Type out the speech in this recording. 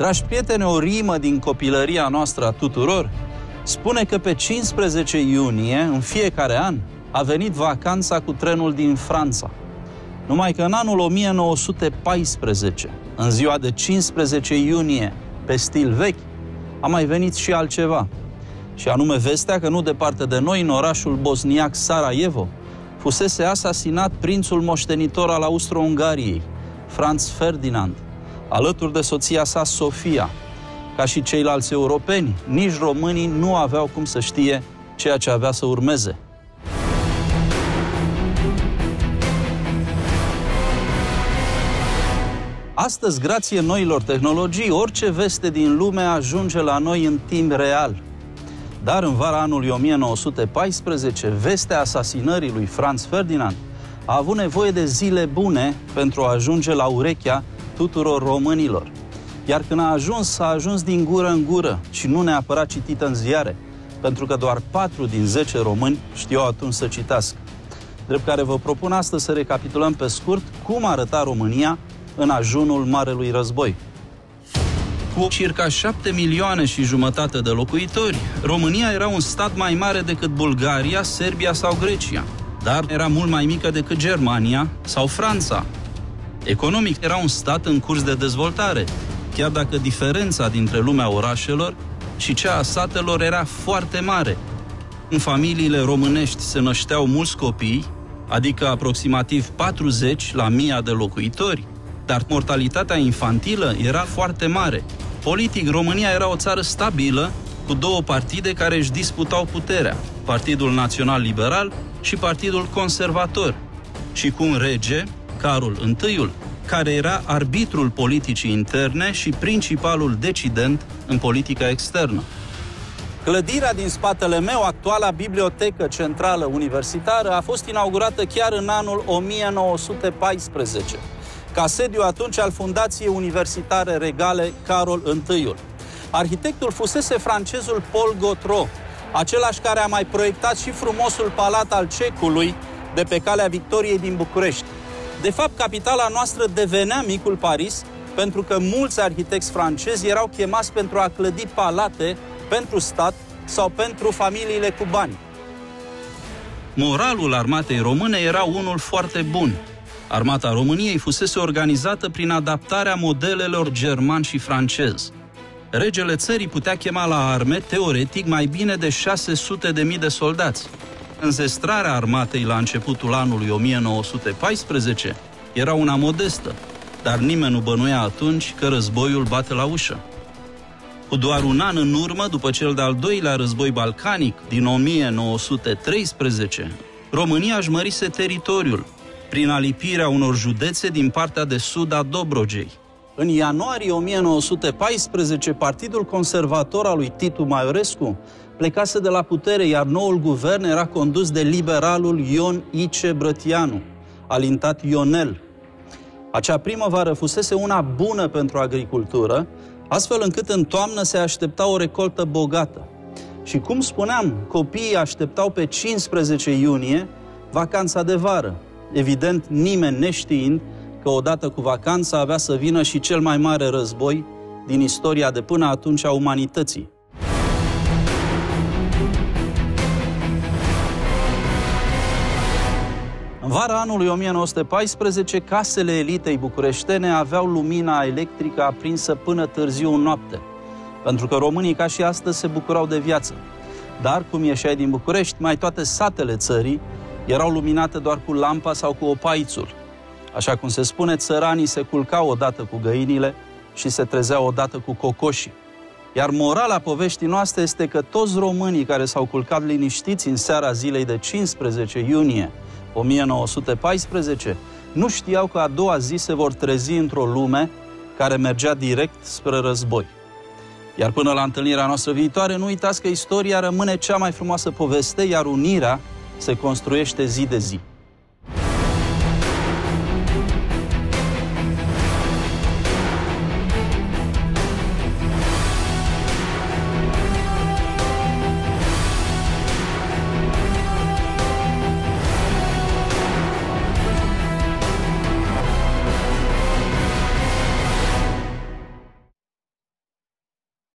Dragi prieteni, o rimă din copilăria noastră a tuturor spune că pe 15 iunie, în fiecare an, a venit vacanța cu trenul din Franța. Numai că în anul 1914, în ziua de 15 iunie, pe stil vechi, a mai venit și altceva. Și anume vestea că nu departe de noi, în orașul bosniac Sarajevo, fusese asasinat prințul moștenitor al Austro-Ungariei, Franz Ferdinand, alături de soția sa Sofia. Ca și ceilalți europeni, nici românii nu aveau cum să știe ceea ce avea să urmeze. Astăzi, grație noilor tehnologii, orice veste din lume ajunge la noi în timp real. Dar în vara anului 1914, vestea asasinării lui Franz Ferdinand a avut nevoie de zile bune pentru a ajunge la urechea tuturor românilor. Iar când a ajuns din gură în gură și nu neapărat citită în ziare, pentru că doar 4 din 10 români știau atunci să citească. Drept care vă propun astăzi să recapitulăm pe scurt cum arăta România în ajunul Marelui Război. Cu circa 7 milioane și jumătate de locuitori, România era un stat mai mare decât Bulgaria, Serbia sau Grecia, dar era mult mai mică decât Germania sau Franța. Economic era un stat în curs de dezvoltare, chiar dacă diferența dintre lumea orașelor și cea a satelor era foarte mare. În familiile românești se nășteau mulți copii, adică aproximativ 40 la 1000 de locuitori, dar mortalitatea infantilă era foarte mare. Politic, România era o țară stabilă, cu 2 partide care își disputau puterea, Partidul Național Liberal și Partidul Conservator, și cu un rege, Carol I, care era arbitrul politicii interne și principalul decident în politica externă. Clădirea din spatele meu, actuala Bibliotecă Centrală Universitară, a fost inaugurată chiar în anul 1914, ca sediu atunci al Fundației Universitare Regale Carol I. Arhitectul fusese francezul Paul Gautreau, același care a mai proiectat și frumosul palat al Cecului de pe Calea Victoriei din București. De fapt, capitala noastră devenea micul Paris, pentru că mulți arhitecți francezi erau chemați pentru a clădi palate pentru stat sau pentru familiile cu bani. Moralul armatei române era unul foarte bun. Armata României fusese organizată prin adaptarea modelelor german și francez. Regele țării putea chema la arme, teoretic, mai bine de 600.000 de soldați. Înzestrarea armatei la începutul anului 1914 era una modestă, dar nimeni nu bănuia atunci că războiul bate la ușă. Cu doar un an în urmă, după cel de-al doilea război balcanic din 1913, România își mărise teritoriul prin alipirea unor județe din partea de sud a Dobrogei. În ianuarie 1914, Partidul Conservator al lui Titu Maiorescu plecase de la putere, iar noul guvern era condus de liberalul Ion Ice Brătianu, alintat Ionel. Acea primăvară fusese una bună pentru agricultură, astfel încât în toamnă se aștepta o recoltă bogată. Și cum spuneam, copiii așteptau pe 15 iunie vacanța de vară, evident nimeni neștiind că odată cu vacanța avea să vină și cel mai mare război din istoria de până atunci a umanității. În vara anului 1914, casele elitei bucureștene aveau lumina electrică aprinsă până târziu în noapte, pentru că românii, ca și astăzi, se bucurau de viață. Dar, cum ieșeai din București, mai toate satele țării erau luminate doar cu lampa sau cu opaițul. Așa cum se spune, țăranii se culcau odată cu găinile și se trezeau odată cu cocoșii. Iar morala poveștii noastre este că toți românii care s-au culcat liniștiți în seara zilei de 15 iunie 1914 nu știau că a doua zi se vor trezi într-o lume care mergea direct spre război. Iar până la întâlnirea noastră viitoare, nu uitați că istoria rămâne cea mai frumoasă poveste, iar unirea se construiește zi de zi.